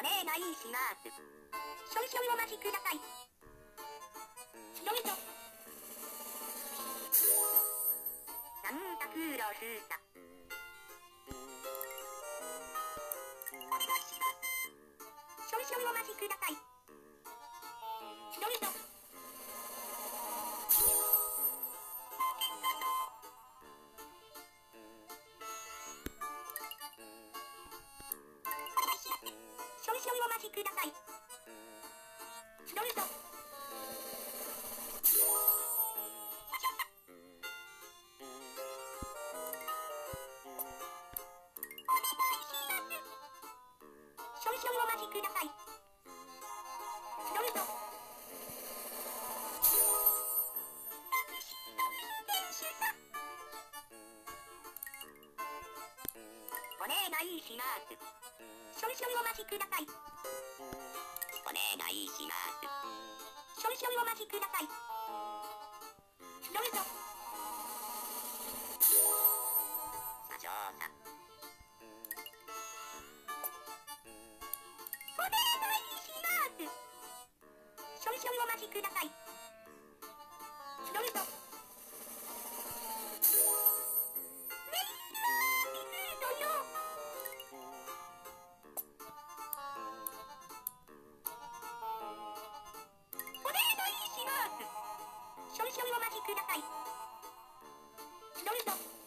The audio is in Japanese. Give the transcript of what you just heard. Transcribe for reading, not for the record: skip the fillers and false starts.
願いします。少々お待ちください。どうぞ。サンタクロースだ。お願いします。少々お待ちください。どうぞ。少々お待ちください。どうぞ。少々お待ちください。どうぞ。お願いします。少々お待ちください。お願いします。少々お待ちください。どうぞ。社長さん。お願いします。少々お待ちください。どうぞ。少々お待ちください。どうぞ。